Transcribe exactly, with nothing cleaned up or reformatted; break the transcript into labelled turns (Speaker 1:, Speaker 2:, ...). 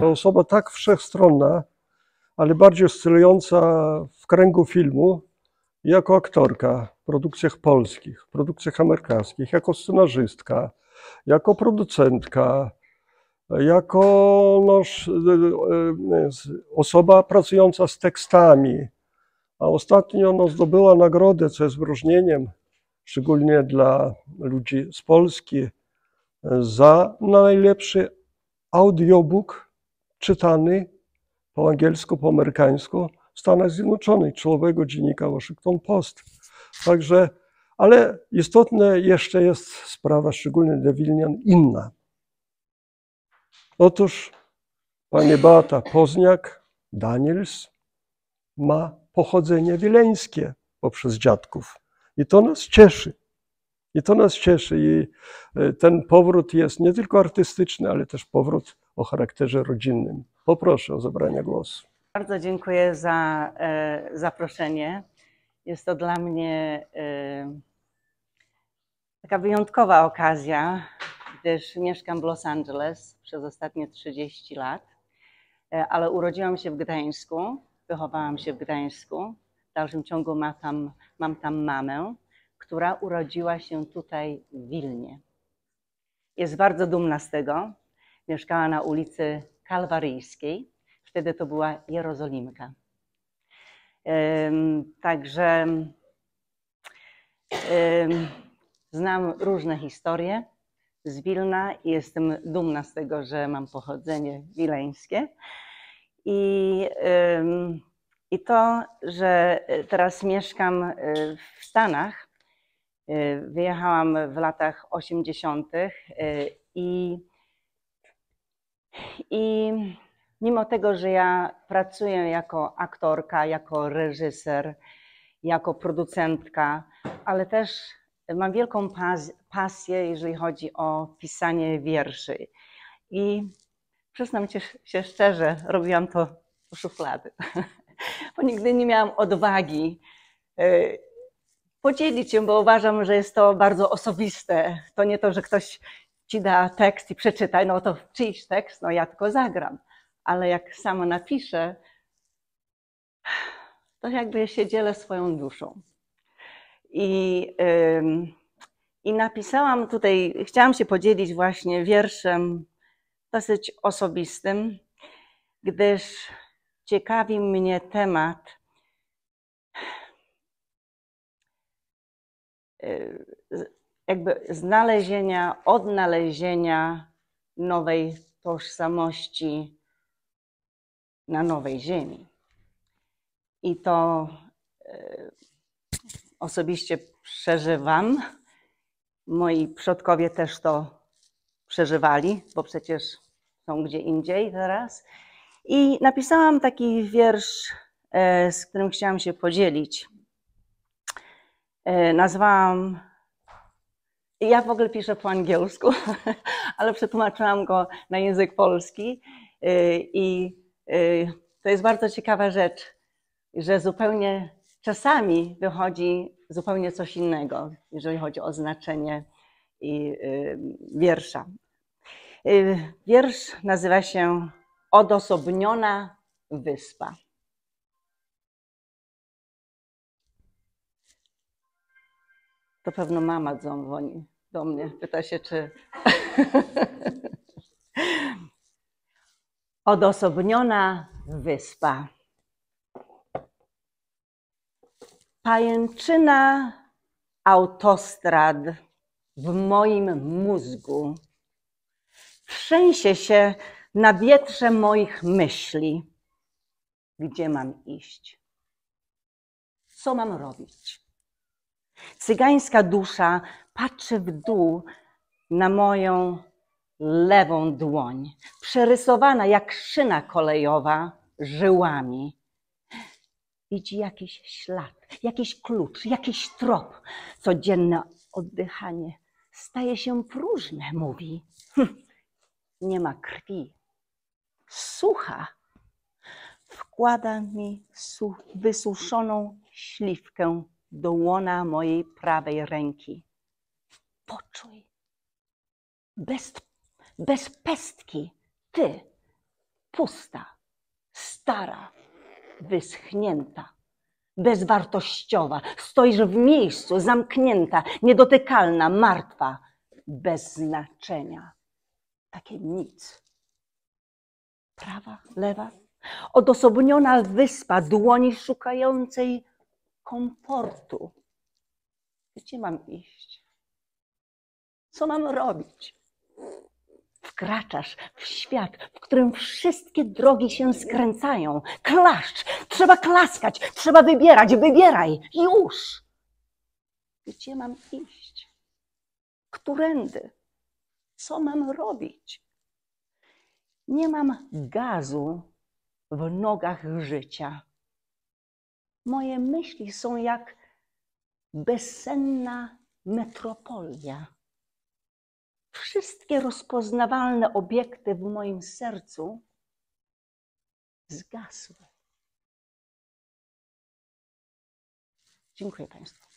Speaker 1: To osoba tak wszechstronna, ale bardziej oscylująca w kręgu filmu jako aktorka w produkcjach polskich, w produkcjach amerykańskich, jako scenarzystka, jako producentka, jako no, osoba pracująca z tekstami. A ostatnio no, zdobyła nagrodę, co jest wyróżnieniem, szczególnie dla ludzi z Polski, za najlepszy audiobook czytany po angielsku, po amerykańsku w Stanach Zjednoczonych, czołowego dziennika Washington Post. Także, ale istotna jeszcze jest sprawa, szczególnie dla Wilnian, inna. Otóż pani Beata Pozniak-Daniels ma pochodzenie wileńskie poprzez dziadków. I to nas cieszy. I to nas cieszy. I ten powrót jest nie tylko artystyczny, ale też powrót o charakterze rodzinnym. Poproszę o zabranie głosu.
Speaker 2: Bardzo dziękuję za e, zaproszenie. Jest to dla mnie e, taka wyjątkowa okazja, gdyż mieszkam w Los Angeles przez ostatnie trzydzieści lat, e, ale urodziłam się w Gdańsku, wychowałam się w Gdańsku. W dalszym ciągu ma tam, mam tam mamę, która urodziła się tutaj w Wilnie. Jest bardzo dumna z tego. Mieszkała na ulicy Kalwaryjskiej. Wtedy to była Jerozolimka. Um, także um, znam różne historie z Wilna i jestem dumna z tego, że mam pochodzenie wileńskie. I, um, I to, że teraz mieszkam w Stanach, wyjechałam w latach osiemdziesiątych i, i mimo tego, że ja pracuję jako aktorka, jako reżyser, jako producentka, ale też mam wielką pas pasję, jeżeli chodzi o pisanie wierszy. I przyznam się szczerze, robiłam to do szuflady, bo nigdy nie miałam odwagi podzielić się, bo uważam, że jest to bardzo osobiste. To nie to, że ktoś ci da tekst i przeczytaj, no to czyjś tekst, no ja tylko zagram. Ale jak sama napiszę, to jakby się dzielę swoją duszą. I, ym, i napisałam tutaj, chciałam się podzielić właśnie wierszem dosyć osobistym, gdyż ciekawi mnie temat yy, jakby znalezienia, odnalezienia nowej tożsamości na nowej ziemi. I to e, osobiście przeżywam. Moi przodkowie też to przeżywali, bo przecież są gdzie indziej teraz. I napisałam taki wiersz, e, z którym chciałam się podzielić. E, nazwałam, ja w ogóle piszę po angielsku, ale przetłumaczyłam go na język polski. E, I to jest bardzo ciekawa rzecz, że zupełnie czasami wychodzi zupełnie coś innego, jeżeli chodzi o znaczenie i wiersza. Wiersz nazywa się Odosobniona wyspa. To pewno mama dzwoni do mnie, pyta się, czy... Odosobniona wyspa. Pajęczyna autostrad w moim mózgu trzęsie się na wietrze moich myśli. Gdzie mam iść? Co mam robić? Cygańska dusza patrzy w dół na moją lewą dłoń, przerysowana jak szyna kolejowa żyłami. Widzi jakiś ślad, jakiś klucz, jakiś trop. Codzienne oddychanie staje się próżne, mówi. Hm, nie ma krwi. Sucha. Wkłada mi wysuszoną śliwkę do łona mojej prawej ręki. Poczuj. Bez, bez pestki. Ty. pusta, stara, wyschnięta, bezwartościowa. Stoisz w miejscu, zamknięta, niedotykalna, martwa, bez znaczenia. Takie nic. Prawa, lewa, odosobniona wyspa dłoni szukającej komfortu. Gdzie mam iść? Co mam robić? Wkraczasz w świat, w którym wszystkie drogi się skręcają. Klaszcz, trzeba klaskać, trzeba wybierać, wybieraj, już. Gdzie mam iść? Którędy? Co mam robić? Nie mam gazu w nogach życia. Moje myśli są jak bezsenna metropolia. Wszystkie rozpoznawalne obiekty w moim sercu zgasły. Dziękuję Państwu.